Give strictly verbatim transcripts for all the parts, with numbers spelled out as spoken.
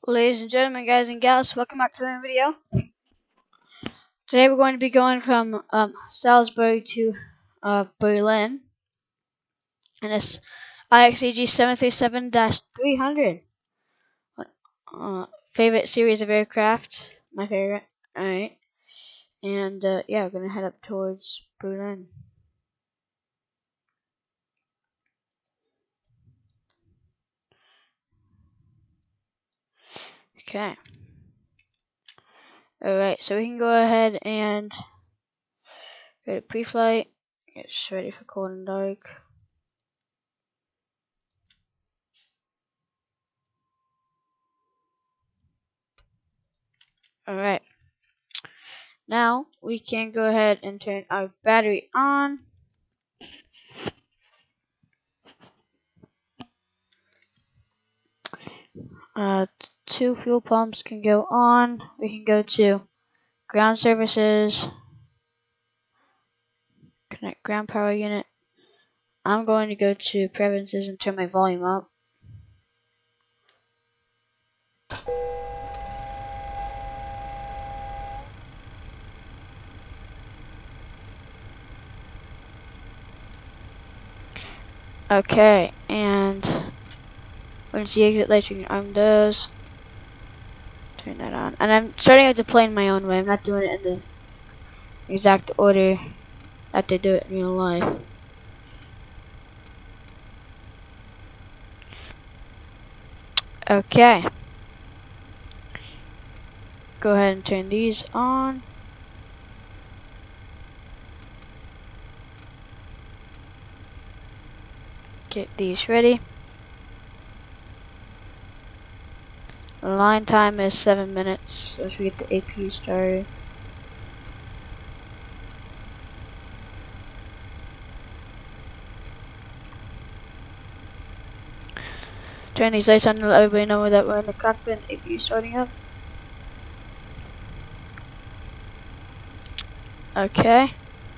Ladies and gentlemen, guys and gals, welcome back to the video. Today we're going to be going from um, Salzburg to uh, Berlin, and it's I X E G seven thirty-seven dash three hundred. Uh, favorite series of aircraft, my favorite. Alright, and uh, yeah, we're going to head up towards Berlin. Okay. Alright, so we can go ahead and go to pre-flight, get ready for cold and dark. Alright, now we can go ahead and turn our battery on. Uh, two fuel pumps can go on. We can go to ground services, connect ground power unit. I'm going to go to preferences and turn my volume up. Okay, and when it's the exit lights, you can arm those. Turn that on. And I'm starting out to play in my own way. I'm not doing it in the exact order that they do it in real life. Okay. Go ahead and turn these on. Get these ready. Line time is seven minutes, so we get the A P U started. Turn these lights on to let everybody know that we're in the cockpit and the A P U starting up. Okay.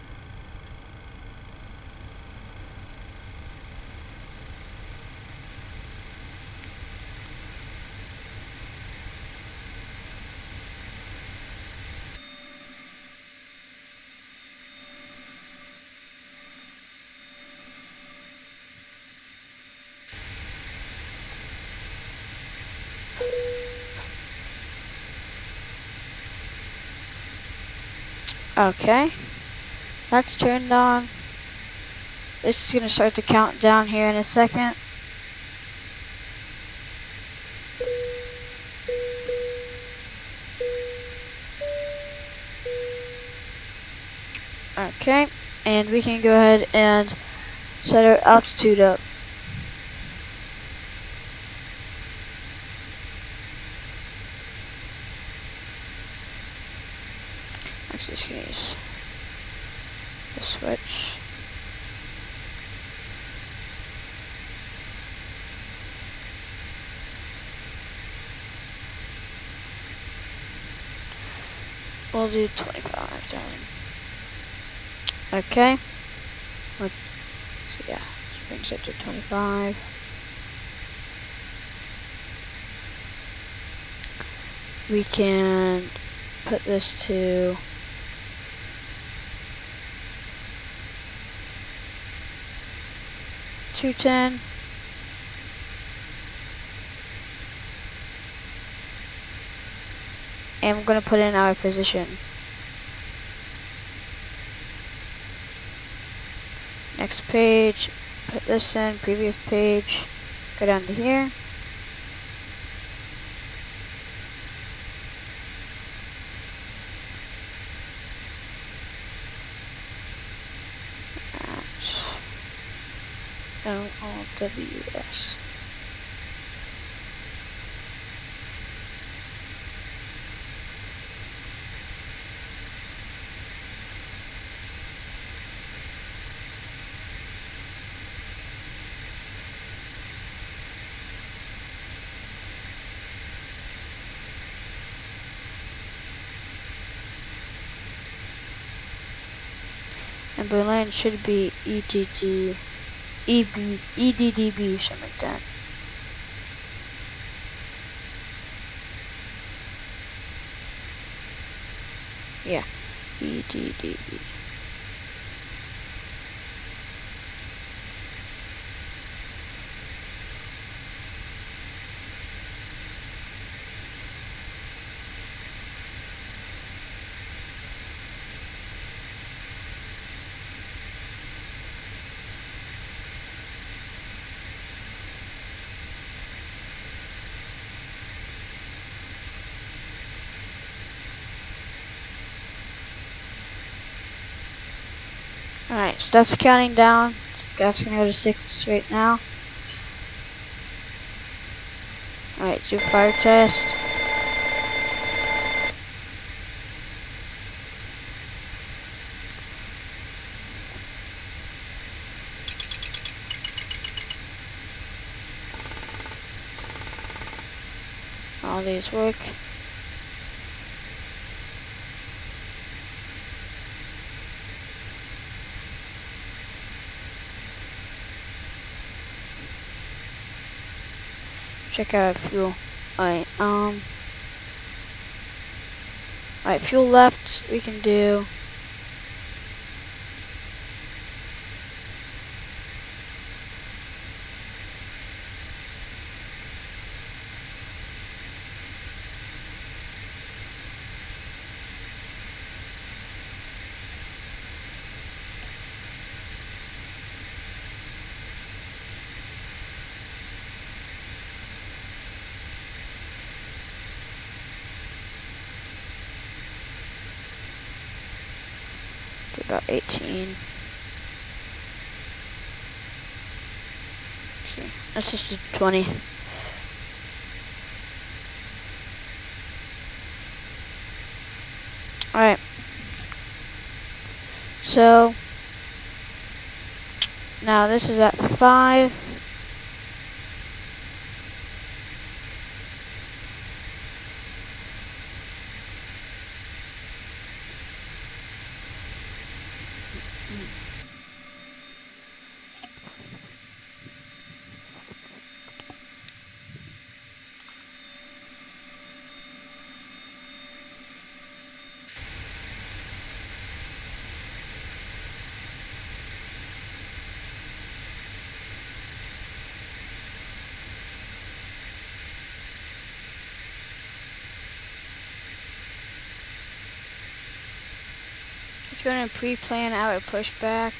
Okay. That's turned on. This is going to start to count down here in a second. Okay. And we can go ahead and set our altitude up. Actually, just gonna use the switch. We'll do twenty-five down. Okay. Let's see, yeah, this brings it to twenty-five. We can put this to two ten. And we're going to put in our position. Next page, put this in, previous page, go down to here. L O W S. And Berlin should be E D D, E B, E D D B, something like that. Yeah. E D D E. Alright, so that's counting down. Gas gonna go to six right now. Alright, do fire test. All these work. Check out fuel. Alright, um. Alright, fuel left, we can do. do about eighteen. Okay, let's just do twenty. Alright. So now this is at five. It's going to pre-plan out a pushback.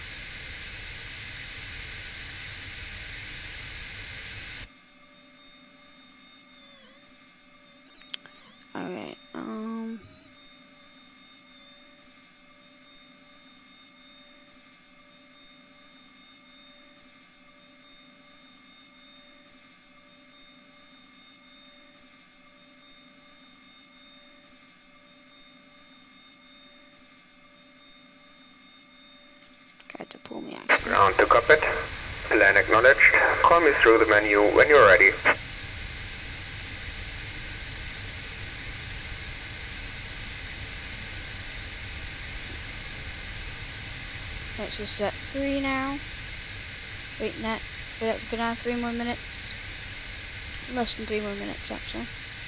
Alright, um... tried to pull me out. Ground to cockpit. Plan acknowledged. Call me through the menu when you're ready. It's just at three now. Wait, net. We have to go down three more minutes. Less than three more minutes, actually.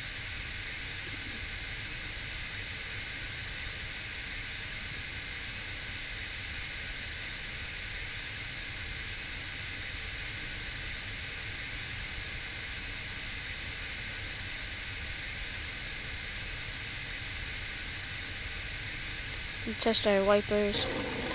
And test our wipers.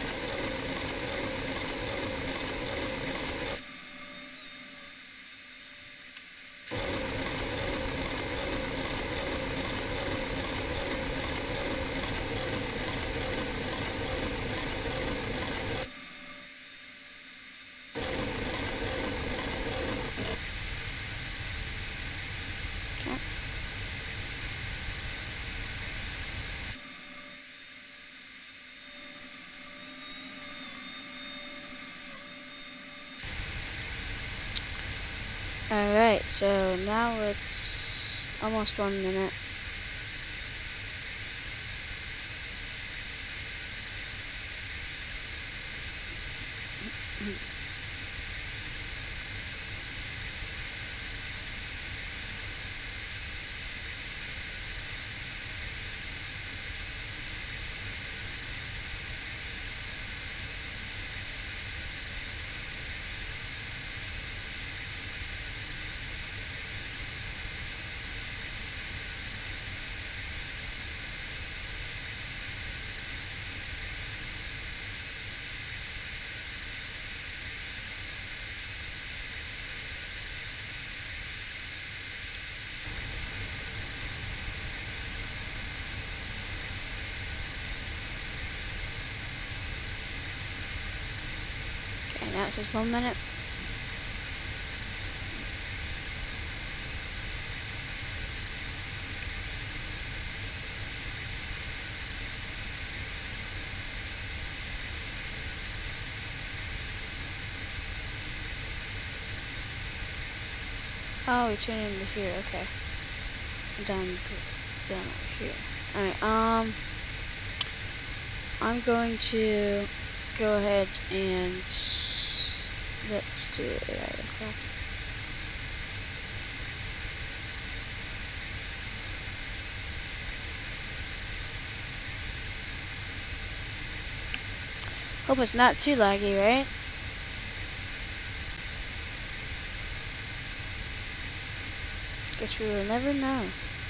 Alright, so now it's almost one minute. Yeah, it says one minute. Oh, we turn into here. Okay. Down, down over here. All right. Um, I'm going to go ahead and let's do A I aircraft. Hope it's not too laggy, right? Guess we will never know.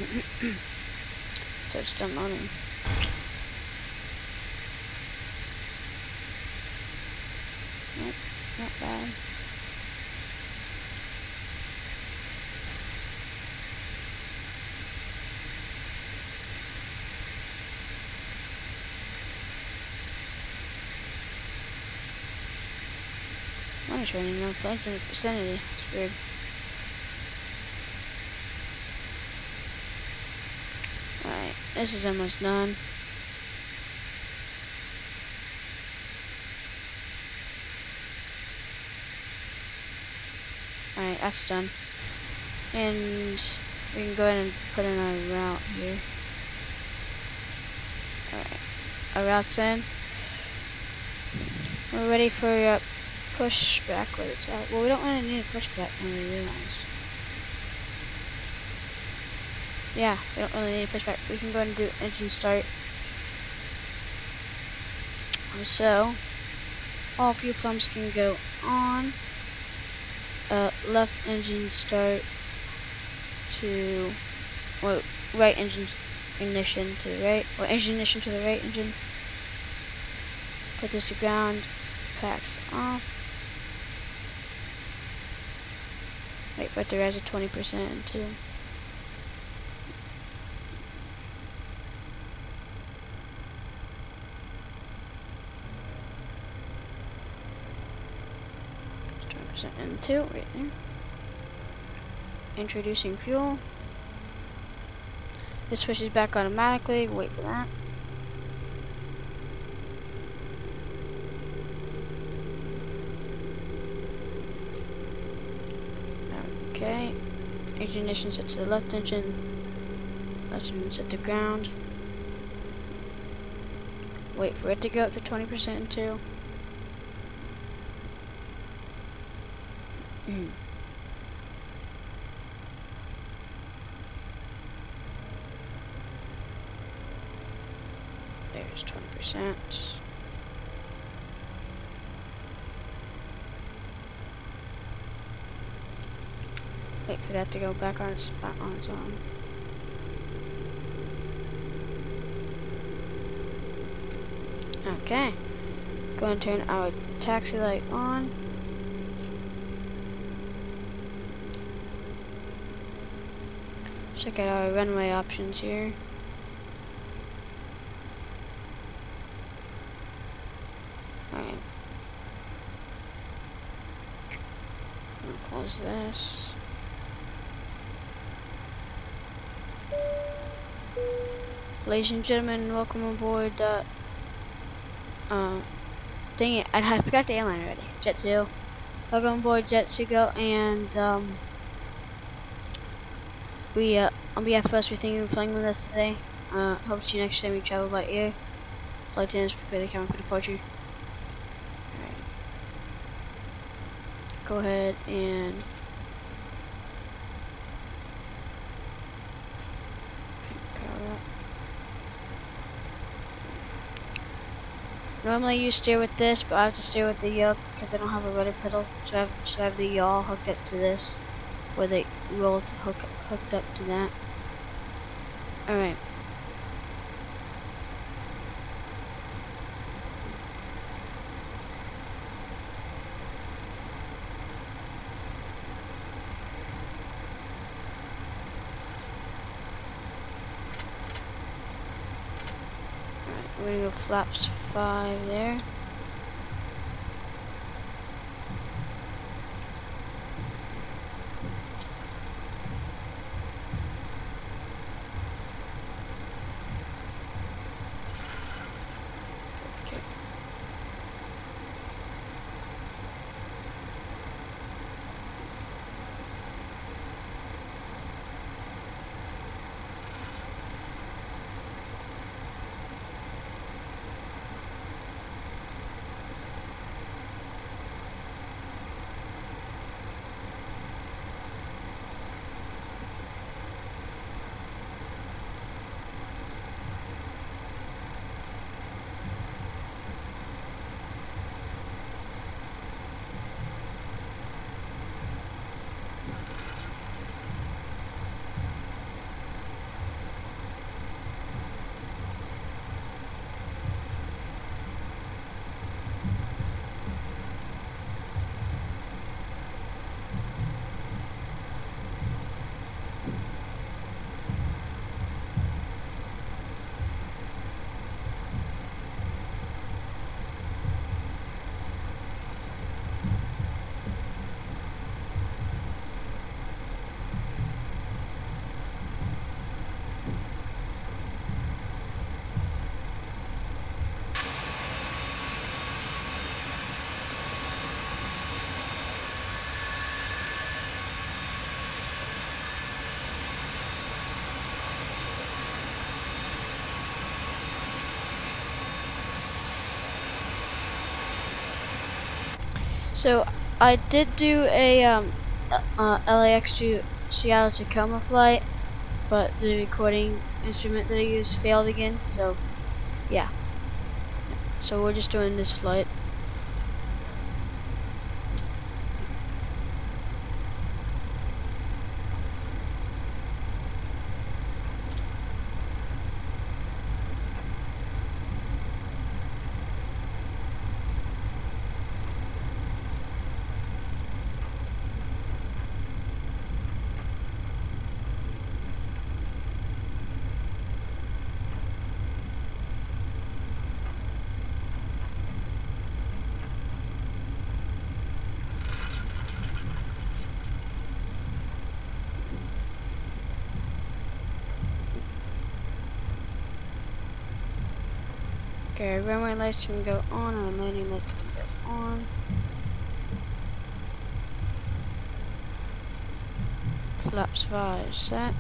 So it's done loading. Nope, not bad. I'm just running no planes in the vicinity. It's weird. Alright, this is almost done. Alright, that's done. And we can go ahead and put in our route here. Alright, our route's in. We're ready for uh, push back where it's at. Well, we don't really need a push back when we realize. Yeah, we don't really need a push back. We can go ahead and do engine start. So, all fuel pumps can go on. Uh, left engine start to, well, right engine ignition to the right, or engine ignition to the right engine. Put this to ground, packs off. Wait, but there is a twenty percent too. twenty percent into right there. Introducing fuel. This switches back automatically. Wait for that. Okay. Ignition set to the left engine. Left engine set to ground. Wait for it to go up to twenty percent into. Mm. There's twenty percent. Wait for that to go back on its spot on its own. Okay. Go and turn our taxi light on. Check out our runway options here. Alright. Close this. Ladies and gentlemen, welcome aboard the, uh, dang it, I, I forgot the airline already, Jet two. Welcome aboard Jet two Go, and, um, we, uh, on behalf of us, we thank you for flying with us today. Uh, hope to see you next time we travel by air. Flight attendants, prepare the camera for departure. Alright. Go ahead and power up. Normally you steer with this, but I have to steer with the yaw because I don't have a rudder pedal. So I have, so I have the yaw hooked up to this, where the roll to hook hooked up to that. All right. We're gonna go flaps five there. So I did do a um, uh, L A X to Seattle Tacoma flight, but the recording instrument that I used failed again. So yeah. So we're just doing this flight. Okay, runway lights can go on and landing lights can go on. Flaps five set.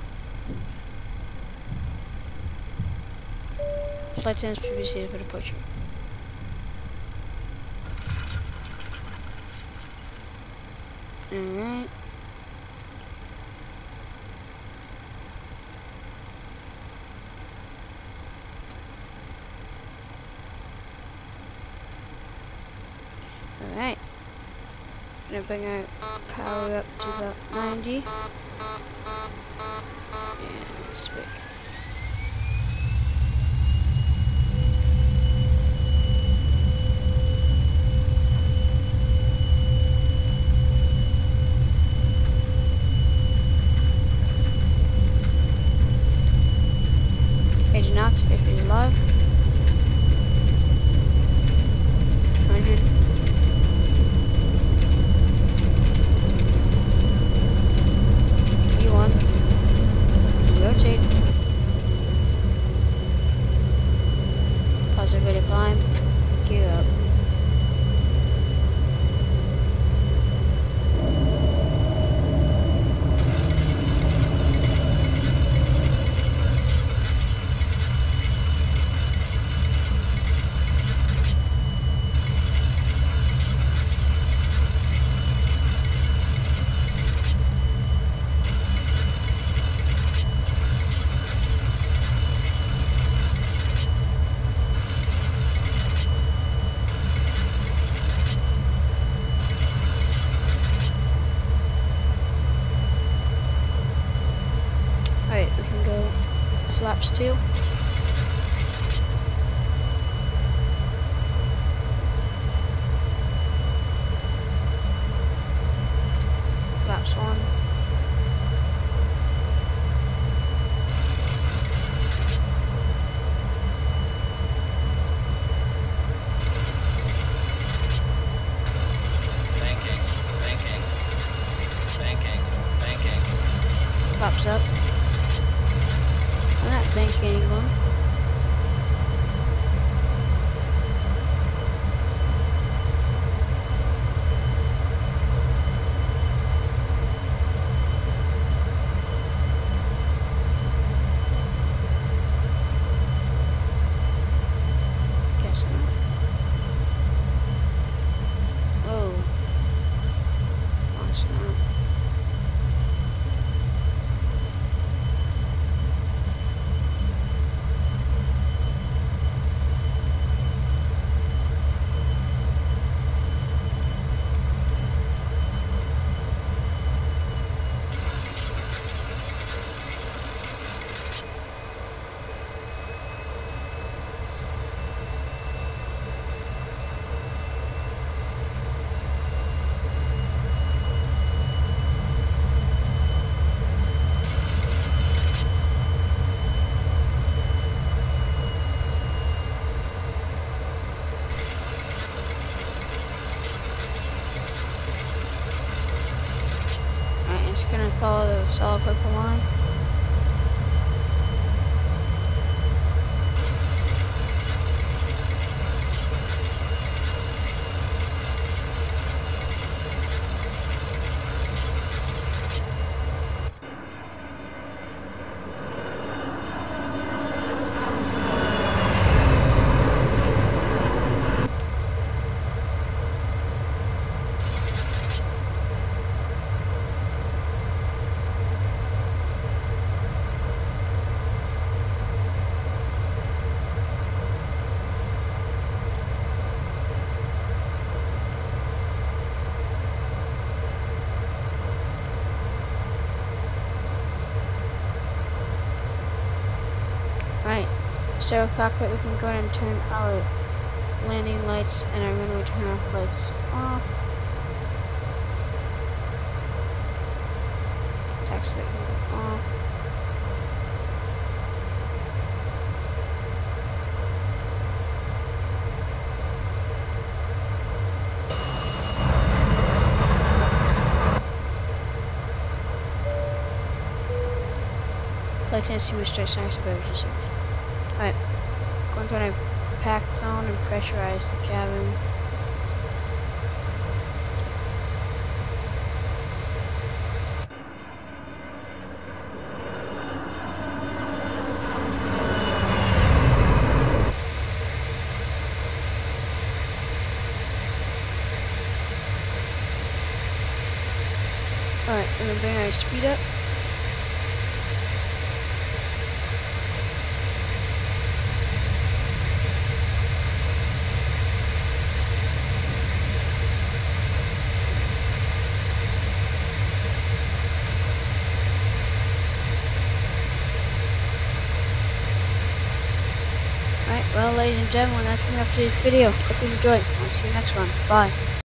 Flight attendants previously for departure. Alright. Alright. Gonna bring our power up to about ninety. And switch. eighty knots if you're alive. one hundred. E one. Rotate. Positive ready climb. Gear up. Alright, we can go flaps two. Flaps one. Banking, banking, banking, banking. Flaps up. I'm not banking anymore. Guess not. Oh. Launch now. Alright, it's gonna follow the solid purple line. start with cockpit, we can go ahead and turn our landing lights and our runway turn off lights off. Taxi light can go off. Flight attendants to straight snacks about just Alright. Going through a packed zone and pressurize the cabin. Alright, and then bring our speed up. Alright, well ladies and gentlemen, that's coming up to this video. Hope you enjoyed. I'll see you next one. Bye.